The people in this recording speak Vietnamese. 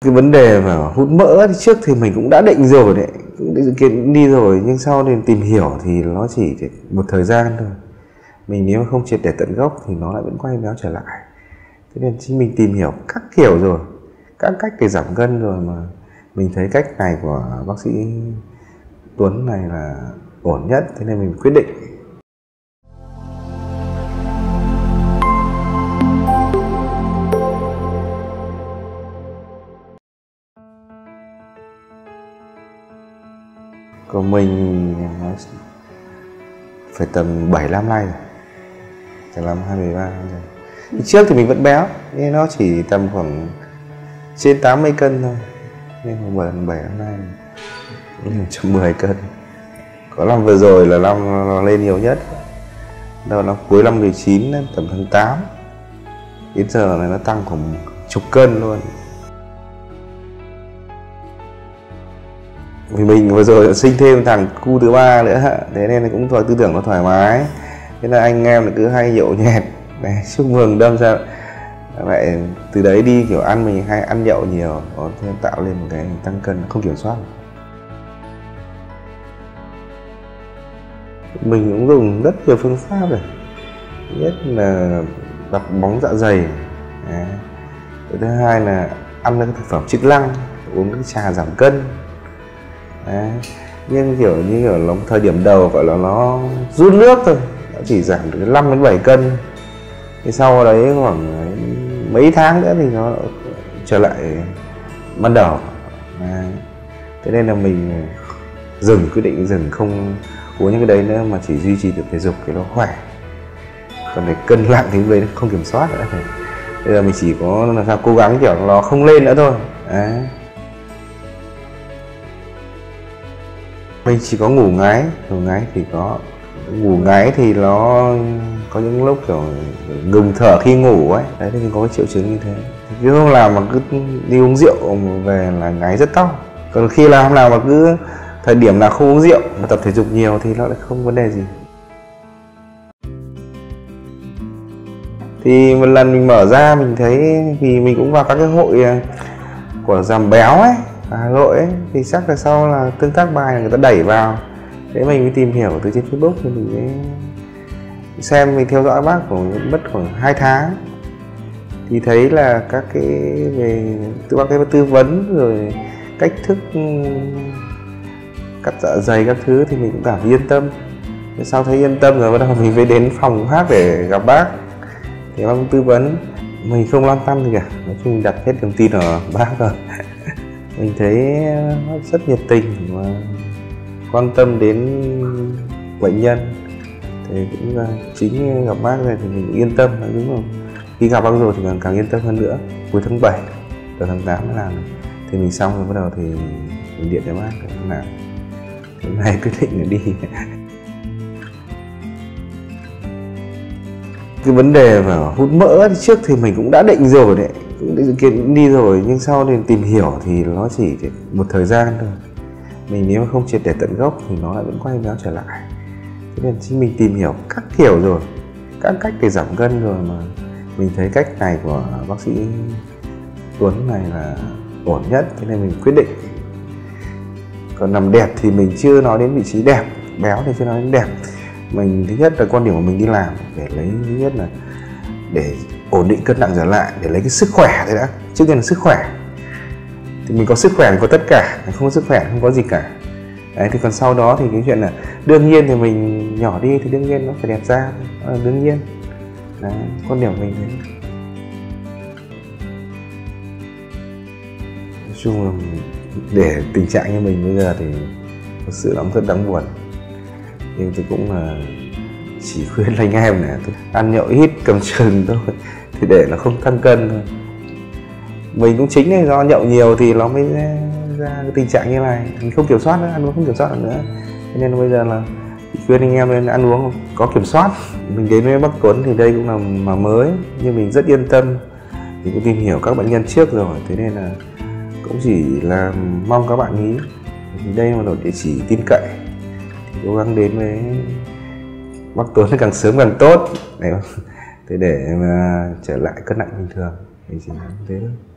Cái vấn đề mà hút mỡ thì trước thì mình cũng đã định rồi đấy, cũng dự kiến đi rồi, nhưng sau nên tìm hiểu thì nó chỉ một thời gian thôi. Mình nếu mà không triệt để tận gốc thì nó lại vẫn quay béo trở lại. Thế nên chính mình tìm hiểu các kiểu rồi, các cách để giảm cân rồi, mà mình thấy cách này của bác sĩ Tuấn này là ổn nhất, thế nên mình quyết định. Của mình nó phải tầm 7 năm nay rồi, từ năm 2013 rồi. Trước thì mình vẫn béo, nhưng nó chỉ tầm khoảng trên 80 cân thôi. Nhưng mà 7 năm nay cũng 110 cân. Có năm vừa rồi là năm nó lên nhiều nhất. Đầu năm cuối năm 19 tầm tháng 8. Đến giờ này nó tăng khoảng chục cân luôn. Vì mình vừa rồi sinh thêm thằng cu thứ ba nữa, thế nên cũng tư tưởng nó thoải mái. Thế là anh em cứ hay nhậu nhẹt này, chúc mừng đâm ra lại từ đấy đi kiểu ăn, mình hay ăn nhậu nhiều, nó tạo lên một cái tăng cân không kiểm soát. Mình cũng dùng rất nhiều phương pháp rồi, nhất là tập bóng dạ dày. Thứ hai là ăn các thực phẩm chức năng, uống cái trà giảm cân. Nhưng kiểu là thời điểm đầu gọi là nó rút nước thôi, nó chỉ giảm được 5 đến 7 cân. Thì sau đấy khoảng mấy tháng nữa thì nó trở lại ban đầu. Thế nên là mình quyết định dừng, không uống những cái đấy nữa, mà chỉ duy trì được thể dục thì nó khỏe. Còn để cân nặng thì bây giờ không kiểm soát nữa. Bây giờ mình chỉ có làm sao cố gắng kiểu nó không lên nữa thôi. Mình chỉ có ngủ ngáy thì có ngủ ngáy thì nó có những lúc kiểu ngừng thở khi ngủ ấy, đấy thì mình có cái triệu chứng như thế. Chứ không làm mà cứ đi uống rượu về là ngáy rất to. Còn khi làm nào mà cứ thời điểm nào không uống rượu mà tập thể dục nhiều thì nó lại không vấn đề gì. Thì một lần mình mở ra mình thấy, vì mình cũng vào các cái hội của giảm béo ấy, Hà Nội ấy, thì chắc là sau là tương tác bài là người ta đẩy vào, thế mình mới tìm hiểu từ trên Facebook, thì mình mới xem, mình theo dõi bác khoảng mất khoảng 2 tháng thì thấy là các cái về bác cái tư vấn rồi cách thức cắt dạ dày các thứ thì mình cũng cảm thấy yên tâm. Thế sau thấy yên tâm rồi bắt đầu mình mới đến phòng khác để gặp bác, thì bác cũng tư vấn. Mình không lăn tăn gì cả, nói chung đặt hết niềm tin ở bác rồi. Mình thấy rất nhiệt tình và quan tâm đến bệnh nhân, thì cũng chính gặp bác này thì mình yên tâm, đúng không? Khi gặp bác rồi thì càng yên tâm hơn nữa. Cuối tháng 7, đầu tháng 8 mới làm, thì mình xong rồi bắt đầu thì mình điện cho bác để làm. Hôm nay quyết định là đi. Cái vấn đề mà hút mỡ thì trước thì mình cũng đã định rồi đấy, cũng dự kiến đi rồi, nhưng sau nên tìm hiểu thì nó chỉ một thời gian thôi. Mình nếu mà không triệt để tận gốc thì nó lại vẫn quay béo trở lại. Thế nên chính mình tìm hiểu các kiểu rồi, các cách để giảm cân rồi, mà mình thấy cách này của bác sĩ Tuấn này là ổn nhất, thế nên mình quyết định. Còn nằm đẹp thì mình chưa nói đến vị trí đẹp, béo thì chưa nói đến đẹp. Mình thứ nhất là quan điểm của mình đi làm để lấy, thứ nhất là để ổn định cân nặng trở lại, để lấy cái sức khỏe thôi đã. Trước tiên là sức khỏe, thì mình có sức khỏe thì có tất cả, không có sức khỏe không có gì cả. Đấy, thì còn sau đó thì cái chuyện là đương nhiên thì mình nhỏ đi thì đương nhiên nó phải đẹp ra, đó là đương nhiên. Đấy, quan điểm của mình thế. Nói chung là để tình trạng như mình bây giờ thì thực sự là rất đáng buồn. Nhưng tôi cũng là chỉ khuyên anh em này, ăn nhậu ít cầm chừng thôi, thì để nó không tăng cân thôi. Mình cũng chính là do nhậu nhiều thì nó mới ra cái tình trạng như này, mình không kiểm soát nữa, ăn uống không kiểm soát được nữa. Thế nên bây giờ là khuyên anh em nên ăn uống có kiểm soát. Mình đến với bác Tuấn thì đây cũng là mà mới, nhưng mình rất yên tâm. Mình cũng tìm hiểu các bệnh nhân trước rồi, thế nên là cũng chỉ là mong các bạn nghĩ thì đây là một địa chỉ tin cậy, thì cố gắng đến với bác Tuấn càng sớm càng tốt để mà trở lại cân nặng bình thường. Mình chỉ nói thế thôi.